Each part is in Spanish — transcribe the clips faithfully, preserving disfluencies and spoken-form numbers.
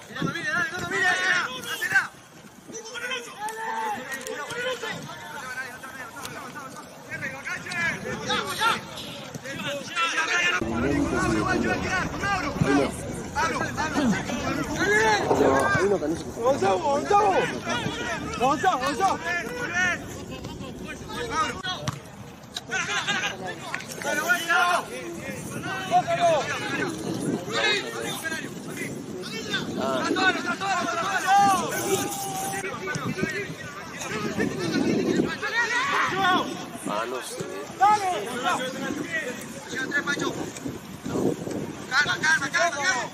Avanzamos, avanzamos. Avanzamos, avanzamos. Ah, no sé. Calma, calma, calma, calma.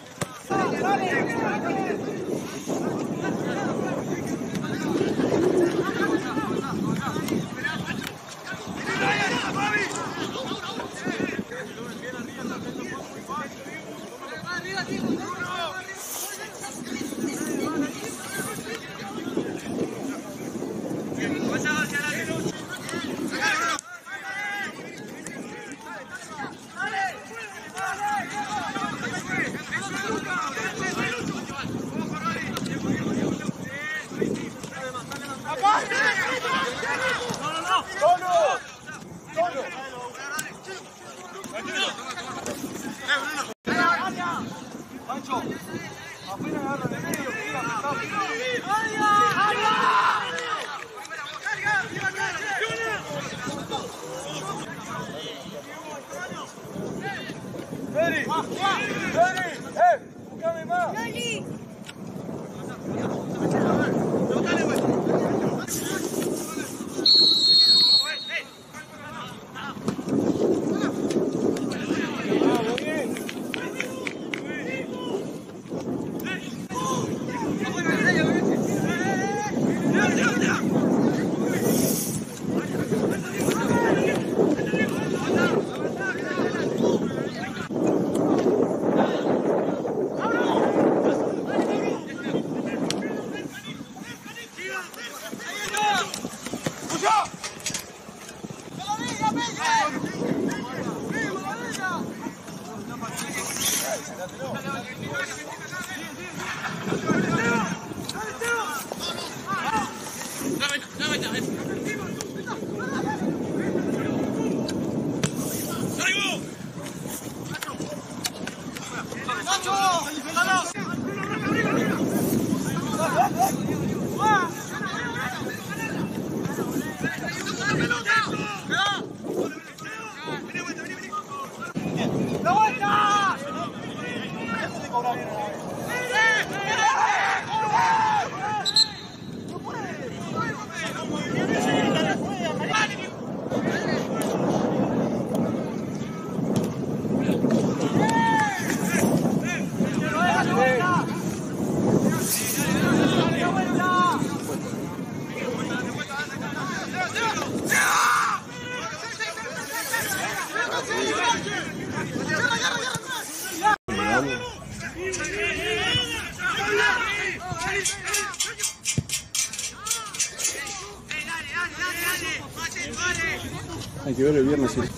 Hay que ver el viernes si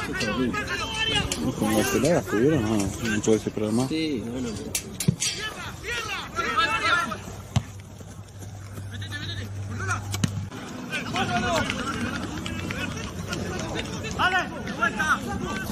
como las peladas pudieron, no, no puede ser problema. Sí, no, no. ¡Dale! ¡Vuelta!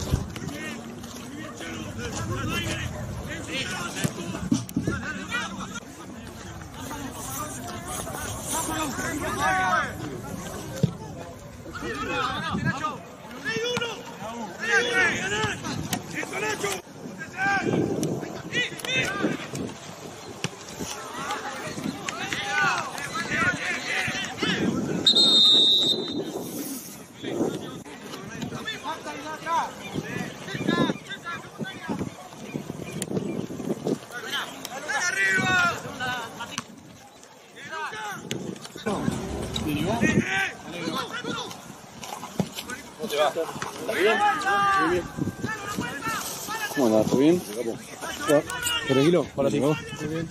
¿Cómo te va? ¿Está bien? Muy bien. ¿Cómo andás? ¿Todo bien? Tranquilo, para ti. Muy bien.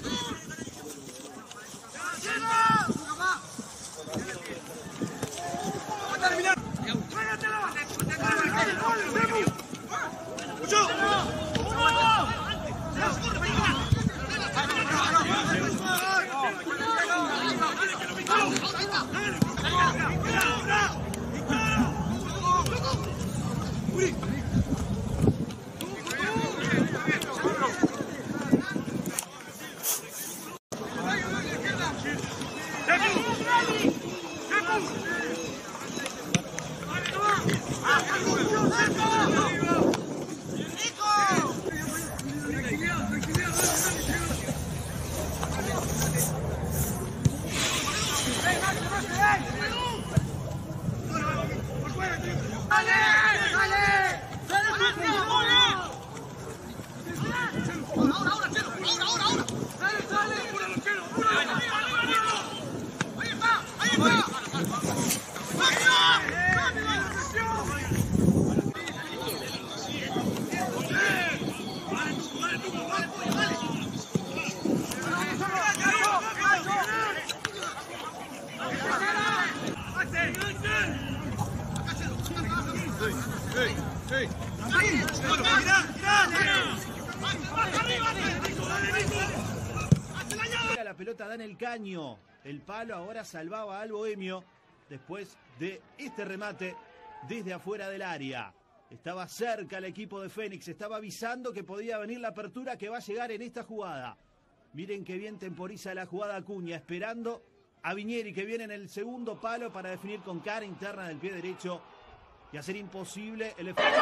La pelota da en el caño. El palo ahora salvaba al Bohemio después de este remate desde afuera del área. Estaba cerca el equipo de Fénix, estaba avisando que podía venir la apertura que va a llegar en esta jugada. Miren qué bien temporiza la jugada Acuña, esperando a Viñeri, que viene en el segundo palo para definir con cara interna del pie derecho y hacer imposible el efecto.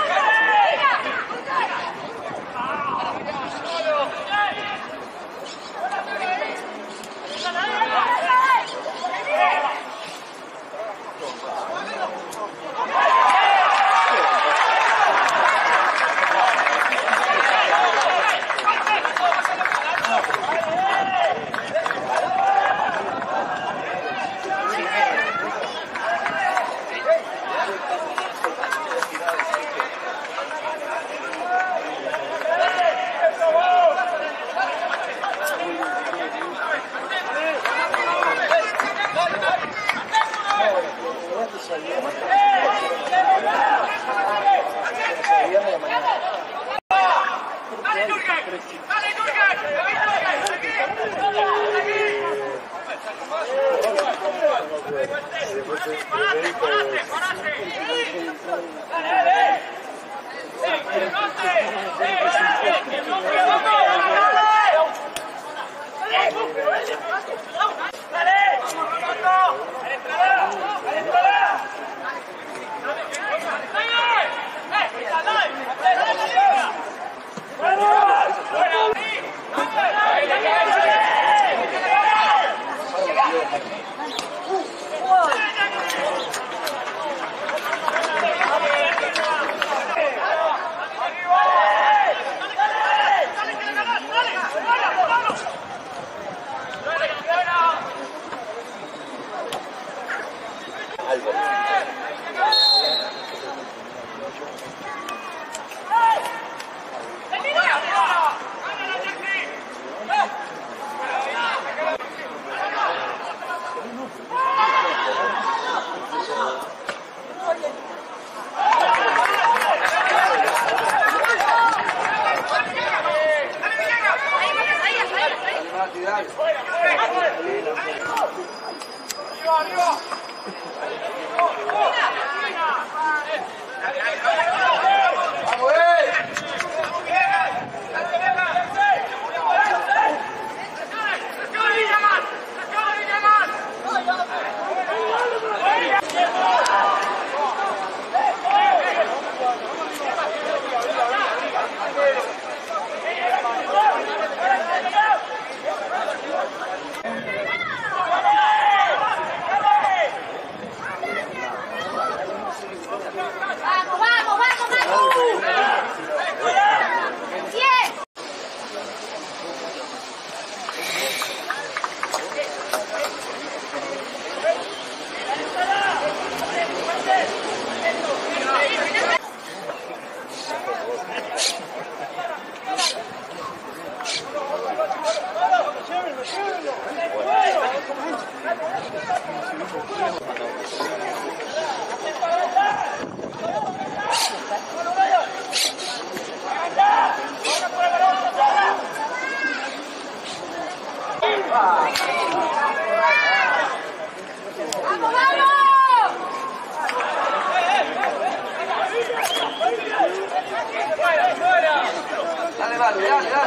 Dale, dale, dale, dale.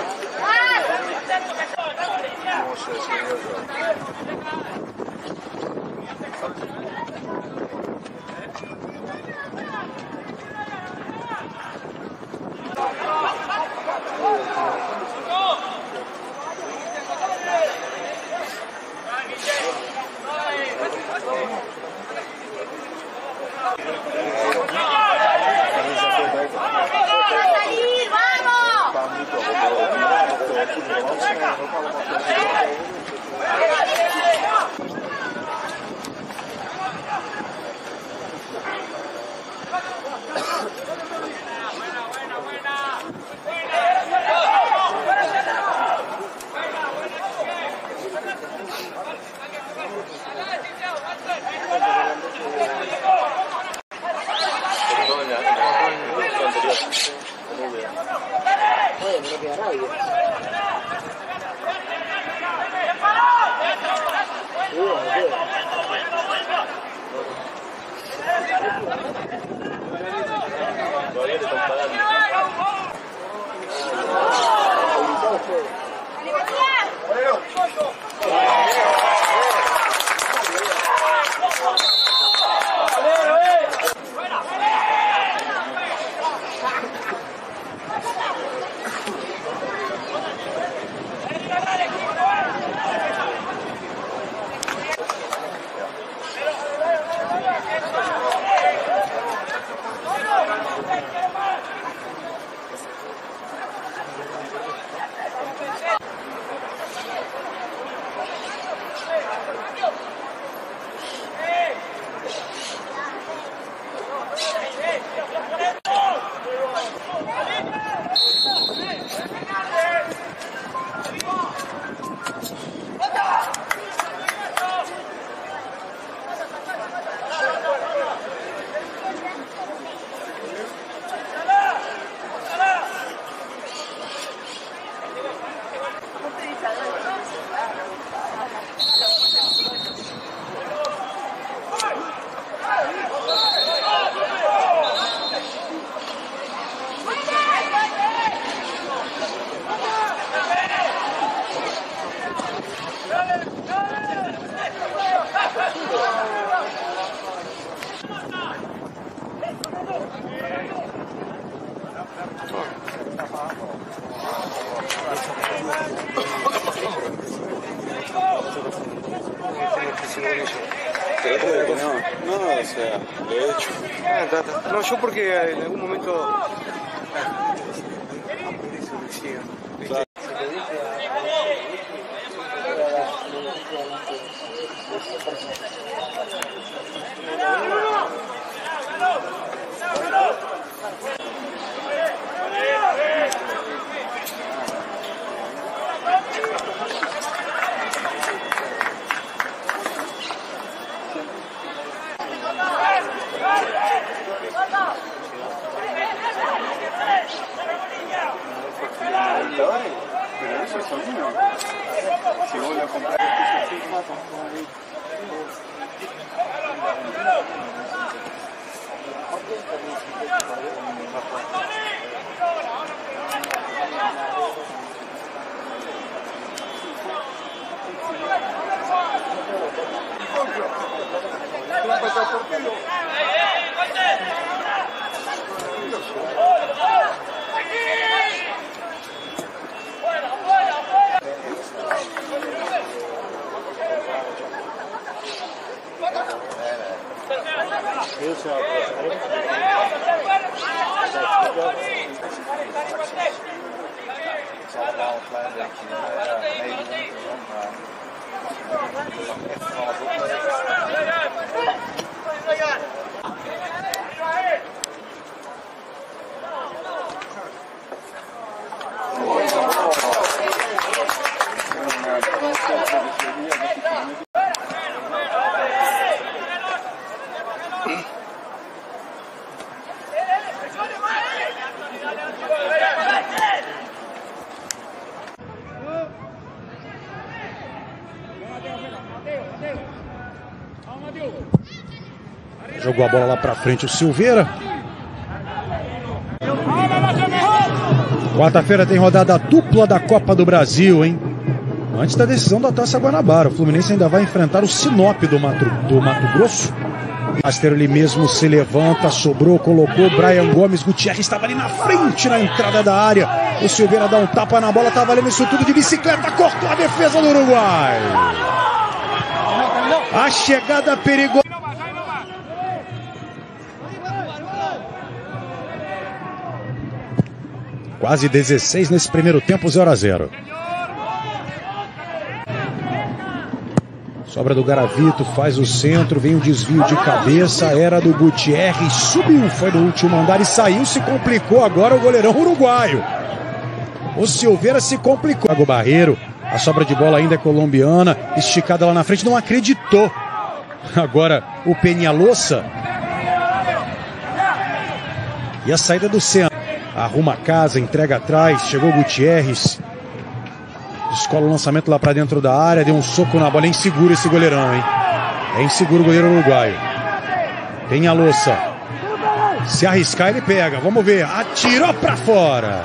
¡Vamos! No, no, o sea, lo he hecho. Ah, ta, ta. No, yo porque en algún momento... Claro. Pero eso es sonido. Si vuelve a comprar Jogou a bola lá pra frente o Silveira. Quarta-feira tem rodada dupla da Copa do Brasil, hein? Antes da decisão da Taça Guanabara, o Fluminense ainda vai enfrentar o Sinop do Mato, do Mato Grosso. Aster ali mesmo se levanta, sobrou, colocou. Brian Gomes, Gutierrez estava ali na frente, na entrada da área. O Silveira dá um tapa na bola, tá valendo isso tudo de bicicleta, cortou a defesa do Uruguai. A chegada perigosa. Quase dezesseis nesse primeiro tempo, zero a zero. Sobra do Garavito, faz o centro, vem o desvio de cabeça, era do Gutierrez, subiu, foi no último andar e saiu, se complicou agora o goleirão uruguaio. O Silveira se complicou. O Barreiro, a sobra de bola ainda é colombiana, esticada lá na frente, não acreditou. Agora o Peñalosa. E a saída do centro. Arruma a casa, entrega atrás, chegou o Gutierrez. Descola o lançamento lá pra dentro da área, deu um soco na bola, é inseguro esse goleirão, hein? É inseguro o goleiro uruguaio. Peñalosa. Se arriscar ele pega, vamos ver, atirou pra fora.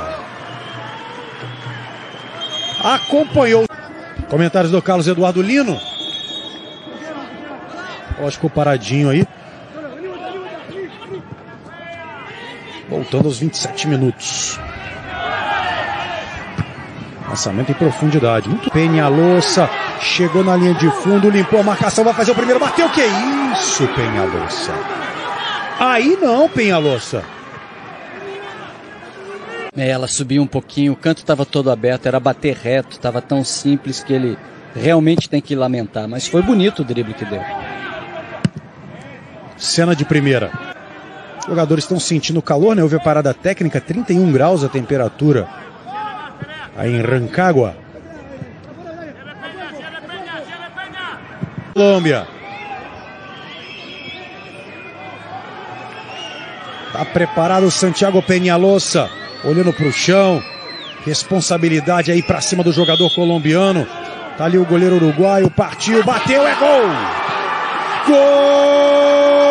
Acompanhou. Comentários do Carlos Eduardo Lino. Lógico, paradinho aí. Voltando aos vinte e sete minutos. Lançamento em profundidade. Muito Peñalosa. Chegou na linha de fundo, limpou a marcação, vai fazer o primeiro, bateu. Que isso, Peñalosa? Aí não, Peñalosa. É, ela subiu um pouquinho, o canto estava todo aberto, era bater reto, estava tão simples que ele realmente tem que lamentar. Mas foi bonito o drible que deu. Cena de primeira. Os jogadores estão sentindo calor, né? Houve a parada técnica, trinta e um graus a temperatura aí em Rancagua. Colômbia. Tá preparado o Santiago Peñalosa, olhando pro chão. Responsabilidade aí pra cima do jogador colombiano. Tá ali o goleiro uruguaio, partiu, bateu, é gol! Gol!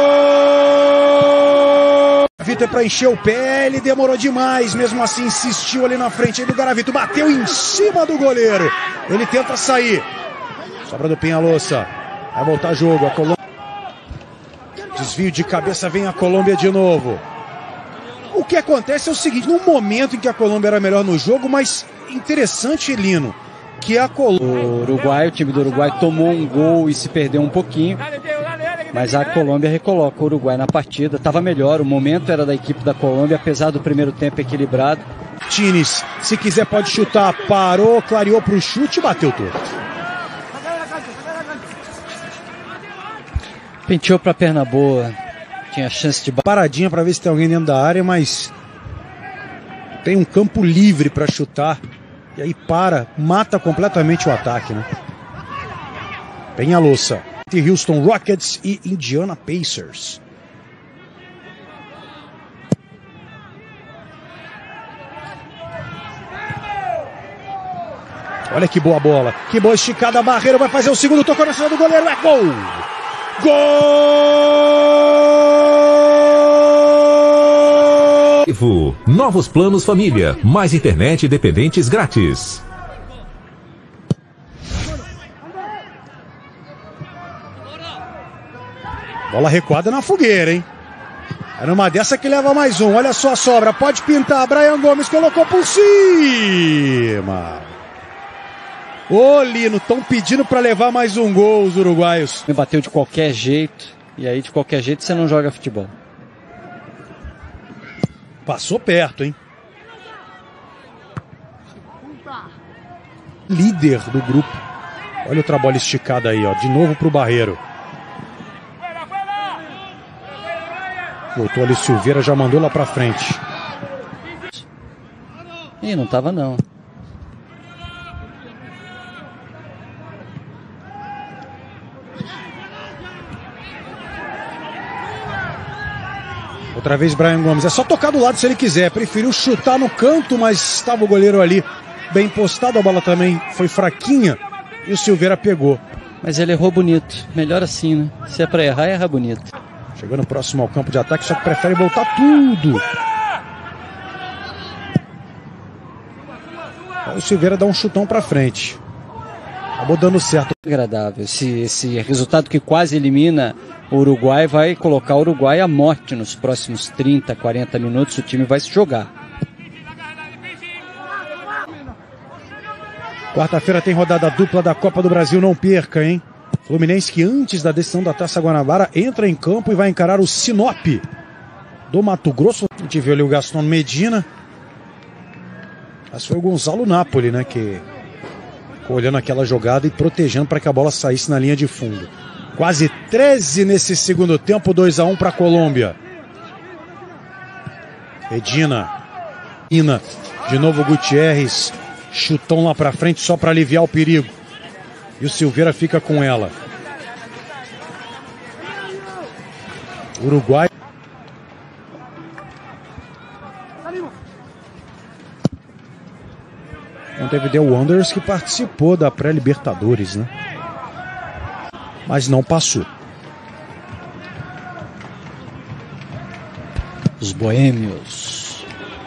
Vitor para encher o pé, ele demorou demais, mesmo assim insistiu ali na frente aí do Garavito, bateu em cima do goleiro, ele tenta sair, Sobra do Peñalosa. Vai voltar jogo. A Colômbia. Desvio de cabeça, vem a Colômbia de novo. O que acontece é o seguinte, num momento em que a Colômbia era melhor no jogo, mas interessante, Lino, que a Colômbia... O Uruguai, o time do Uruguai tomou um gol e se perdeu um pouquinho, mas a Colômbia recoloca o Uruguai na partida. Estava melhor, o momento era da equipe da Colômbia, apesar do primeiro tempo equilibrado. Tines, se quiser pode chutar, parou, clareou para o chute e bateu torto. Penteou para a perna boa, tinha chance de... Paradinha para ver se tem alguém dentro da área, mas tem um campo livre para chutar. E aí para, mata completamente o ataque, né? Peñalosa, Houston Rockets e Indiana Pacers. Olha que boa bola, que boa esticada, a barreira vai fazer o segundo, tocou na cima do goleiro, é gol! Gol! Novos planos família, mais internet independentes grátis. Bola recuada na fogueira, hein? Era uma dessa que leva mais um, olha só a sobra, pode pintar, Brian Gomes colocou por cima. Ô Lino, estão pedindo para levar mais um gol os uruguaios. Bateu de qualquer jeito, e aí de qualquer jeito você não joga futebol. Passou perto, hein? Líder do grupo. Olha outra bola esticada aí, ó, de novo pro Barreiro. Voltou ali Silveira, já mandou lá pra frente. Ih, não tava não. Outra vez Brian Gomes, é só tocar do lado se ele quiser, preferiu chutar no canto, mas estava o goleiro ali bem postado, a bola também foi fraquinha e o Silveira pegou. Mas ele errou bonito, melhor assim, né? Se é pra errar, erra bonito. Chegando próximo ao campo de ataque, só que prefere voltar tudo. Aí o Silveira dá um chutão pra frente. Acabou dando certo. Agradável, esse, esse resultado que quase elimina o Uruguai vai colocar o Uruguai à morte nos próximos trinta, quarenta minutos, o time vai se jogar. Quarta-feira tem rodada dupla da Copa do Brasil, não perca, hein? Fluminense que antes da decisão da Taça Guanabara entra em campo e vai encarar o Sinop do Mato Grosso. A gente viu ali o Gaston Medina. Mas foi o Gonzalo Napoli, né, que ficou olhando aquela jogada e protegendo para que a bola saísse na linha de fundo. Quase treze nesse segundo tempo, dois a um para a Colômbia. Edina. Ina. De novo Gutierrez. Chutão lá para frente só para aliviar o perigo. E o Silveira fica com ela. Uruguai. Montevideo Wanderers que participou da pré-Libertadores, né? Mas não passou. Os boêmios,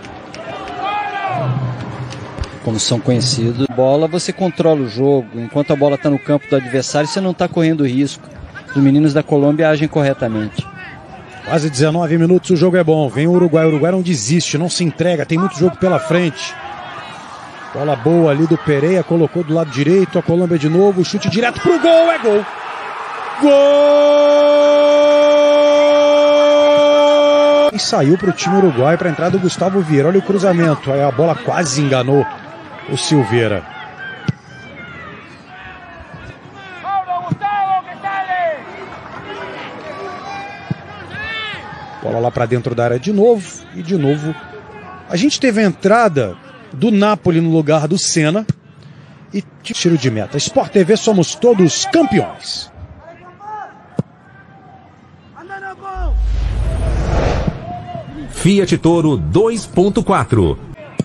como são conhecidos, bola você controla o jogo. Enquanto a bola está no campo do adversário, você não está correndo risco. Os meninos da Colômbia agem corretamente. Quase dezenove minutos, o jogo é bom. Vem o Uruguai, o Uruguai não desiste, não se entrega, tem muito jogo pela frente. Bola boa ali do Pereira, colocou do lado direito, a Colômbia de novo, chute direto pro gol, é gol! Gol! E saiu para o time uruguai para a entrada do Gustavo Vieira. Olha o cruzamento. Aí a bola quase enganou o Silveira. Bola lá para dentro da área de novo. E de novo. A gente teve a entrada do Napoli no lugar do Senna. E tiro de meta. Sport T V, somos todos campeões. Fiat Toro dois ponto quatro.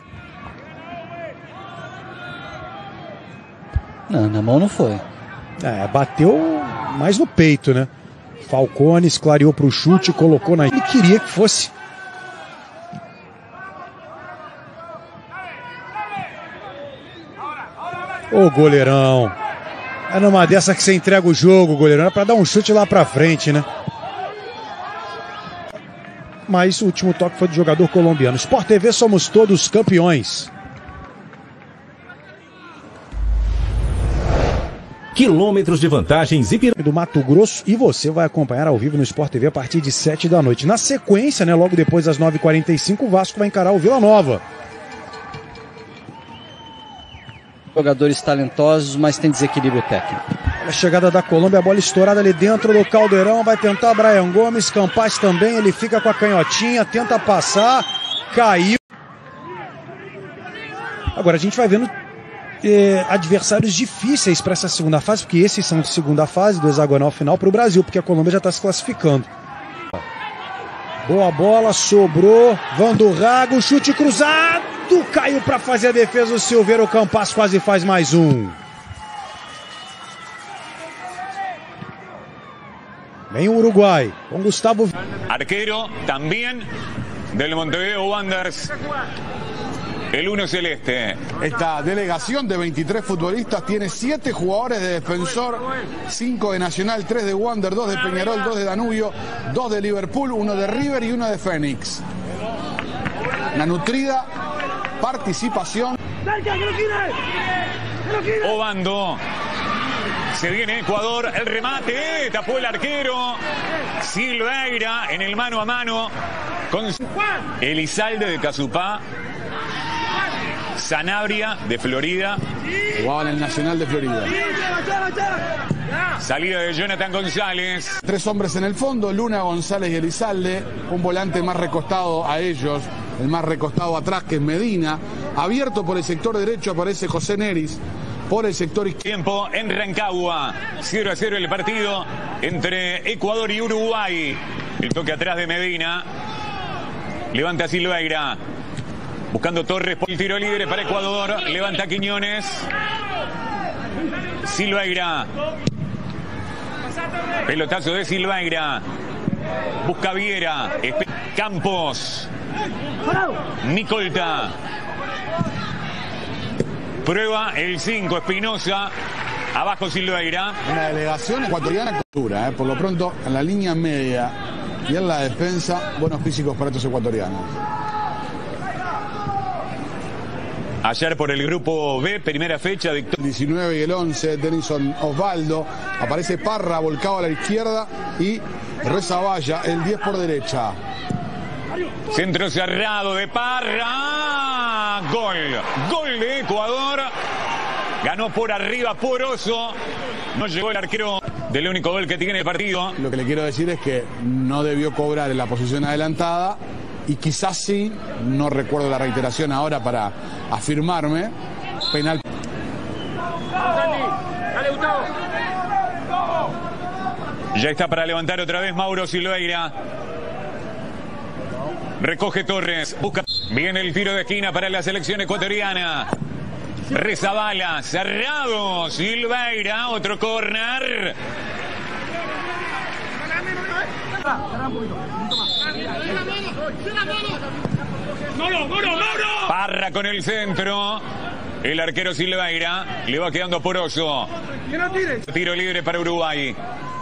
Não, na mão não foi. É, bateu mais no peito, né? Falcone esclareou para o chute, colocou na... Ele queria que fosse. Ô goleirão. É numa dessa que você entrega o jogo, goleiro. Não é pra dar um chute lá pra frente, né? Mas o último toque foi do jogador colombiano. Sport T V, somos todos campeões. Quilômetros de vantagens e do Mato Grosso, e você vai acompanhar ao vivo no Sport T V a partir de sete da noite. Na sequência, né, logo depois das nove e quarenta e cinco, o Vasco vai encarar o Vila Nova. Jogadores talentosos, mas tem desequilíbrio técnico. A chegada da Colômbia, a bola estourada ali dentro do Caldeirão, vai tentar Brian Gomes, Campas também, ele fica com a canhotinha, tenta passar, caiu. Agora a gente vai vendo eh, adversários difíceis para essa segunda fase, porque esses são de segunda fase do hexagonal final para o Brasil, porque a Colômbia já está se classificando. Boa bola, sobrou, Vandurrago, chute cruzado, caiu para fazer a defesa o Silveira, o Campas quase faz mais um. Vem o Uruguai, con Gustavo. Arquero también del Montevideo Wanderers, el uno celeste. Esta delegación de veintitrés futbolistas tiene siete jugadores de Defensor, cinco de Nacional, tres de Wander, dos de Peñarol, dos de Danubio, dos de Liverpool, uno de River y uno de Fénix. Una nutrida participación. Obando. Se viene Ecuador, el remate, tapó el arquero. Silveira en el mano a mano con Elizalde de Casupá. Sanabria de Florida. Jugaba en el Nacional de Florida. Salida de Jonathan González. Tres hombres en el fondo, Luna, González y Elizalde. Un volante más recostado a ellos, el más recostado atrás, que es Medina. Abierto por el sector derecho aparece José Neris. Por el sector izquierdo. Tiempo en Rancagua. cero a cero el partido entre Ecuador y Uruguay. El toque atrás de Medina. Levanta Silveira. Buscando Torres por el tiro libre para Ecuador. Levanta Quiñones. Silveira. Pelotazo de Silveira. Busca Viera. Campos. Micolta. Prueba el cinco, Espinosa. Abajo Silveira. Una delegación ecuatoriana cultura, ¿eh? Por lo pronto, en la línea media y en la defensa, buenos físicos para estos ecuatorianos. Ayer por el grupo B, primera fecha. El diecinueve y el once, Denison Osvaldo. Aparece Parra volcado a la izquierda y Rezaballa, el diez por derecha. Centro cerrado de Parra. Gol. Gol de Ecuador. Ganó por arriba Poroso. No llegó el arquero del único gol que tiene el partido. Lo que le quiero decir es que no debió cobrar en la posición adelantada. Y quizás sí, no recuerdo la reiteración ahora para afirmarme. Penal. Ya está para levantar otra vez Mauro Silveira. Recoge Torres, busca. Viene el tiro de esquina para la selección ecuatoriana. Rezabala, cerrado. Silveira, otro córner. Parra con el centro. El arquero Silveira le va quedando Poroso. Tiro libre para Uruguay.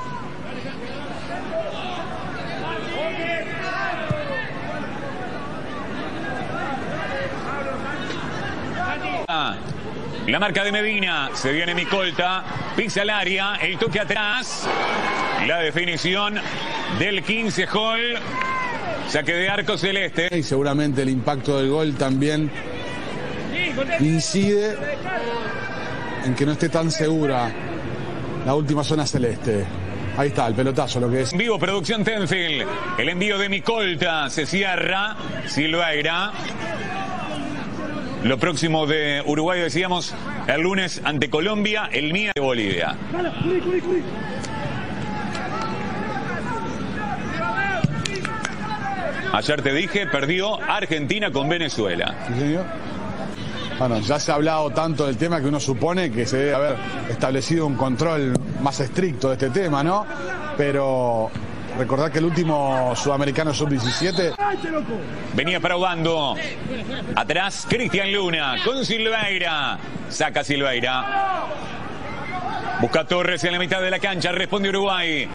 La marca de Medina, se viene Micolta, pisa el área, el toque atrás, la definición del quince Hall, saque de arco celeste. Y seguramente el impacto del gol también incide en que no esté tan segura la última zona celeste. Ahí está, el pelotazo, lo que es. En vivo, producción Tenfield, el envío de Micolta, se cierra, Silveira. Lo próximo de Uruguay, decíamos, el lunes ante Colombia, el M I A de Bolivia. Ayer te dije, perdió Argentina con Venezuela. ¿Sí, señor? Bueno, ya se ha hablado tanto del tema que uno supone que se debe haber establecido un control más estricto de este tema, ¿no? Pero recordad que el último sudamericano sub diecisiete... Venía probando. Atrás, Cristian Luna con Silveira. Saca Silveira. Busca Torres en la mitad de la cancha. Responde Uruguay.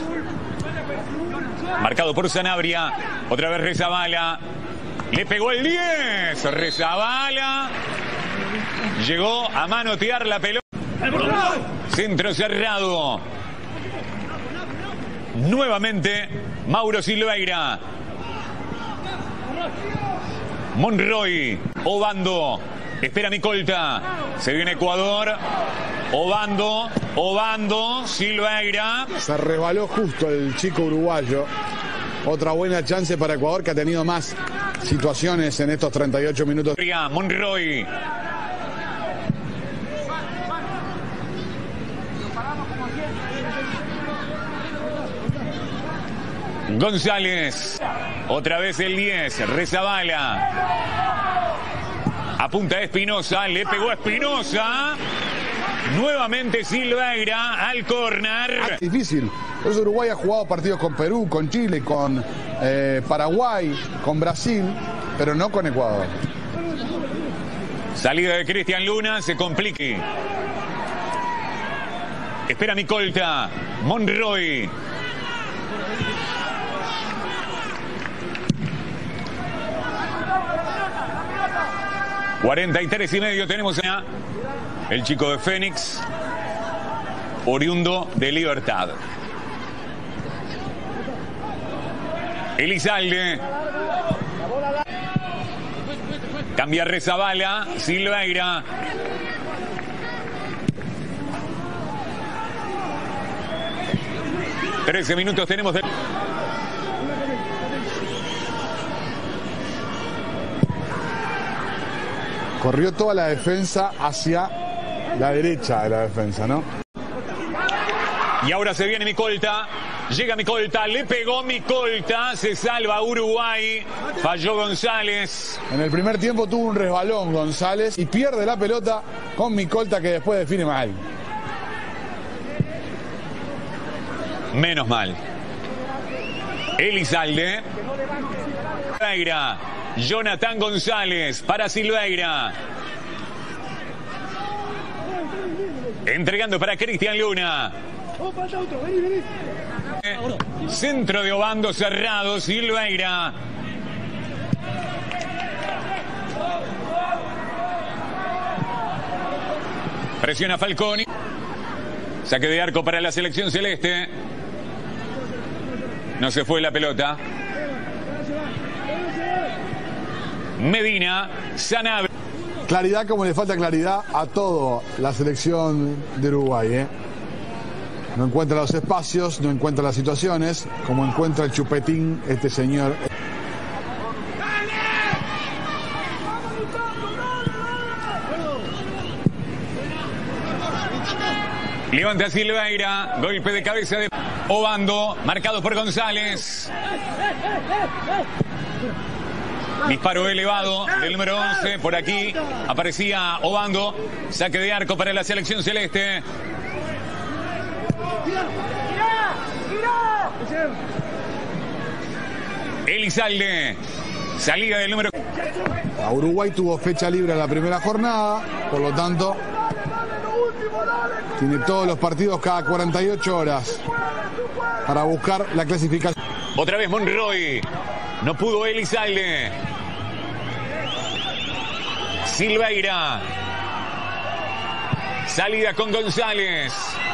Marcado por Sanabria. Otra vez Rezabala. Le pegó el diez. Rezabala. Llegó a manotear la pelota. Centro cerrado. Nuevamente Mauro Silveira. Monroy. Obando. Espera Micolta. Se viene Ecuador. Obando. Obando. Silveira. Se resbaló justo el chico uruguayo. Otra buena chance para Ecuador, que ha tenido más situaciones en estos treinta y ocho minutos. Monroy. González. Otra vez el diez. Rezabala. Apunta a Espinosa. Le pegó a Espinosa. Nuevamente Silveira al córner. Difícil. Pues Uruguay ha jugado partidos con Perú, con Chile, con eh, Paraguay, con Brasil, pero no con Ecuador. Salida de Cristian Luna. Se complique. Espera Micolta. Monroy. cuarenta y tres y medio tenemos ya el chico de Fénix, oriundo de Libertad. Elizalde. Cambia Rezabala. Silveira. trece minutos tenemos de... Corrió toda la defensa hacia la derecha de la defensa, ¿no? Y ahora se viene Micolta. Llega Micolta, le pegó Micolta, se salva Uruguay, falló González. En el primer tiempo tuvo un resbalón González y pierde la pelota con Micolta, que después define mal. Menos mal. Elizalde. Silveira. Jonathan González para Silveira. Entregando para Cristian Luna. Centro de Obando cerrado. Silveira. Presiona Falconi. Saque de arco para la selección celeste. No se fue la pelota. Medina, Sanabria. Claridad como le falta claridad a toda la selección de Uruguay, ¿eh? No encuentra los espacios, no encuentra las situaciones, como encuentra el chupetín este señor. Levanta Silveira, golpe de cabeza de Obando, marcado por González. Disparo elevado del número once, por aquí aparecía Obando, saque de arco para la selección celeste. Elizalde, salida del número... A Uruguay tuvo fecha libre en la primera jornada, por lo tanto tiene todos los partidos cada cuarenta y ocho horas para buscar la clasificación. Otra vez Monroy, no pudo Elizalde. Silveira, salida con González.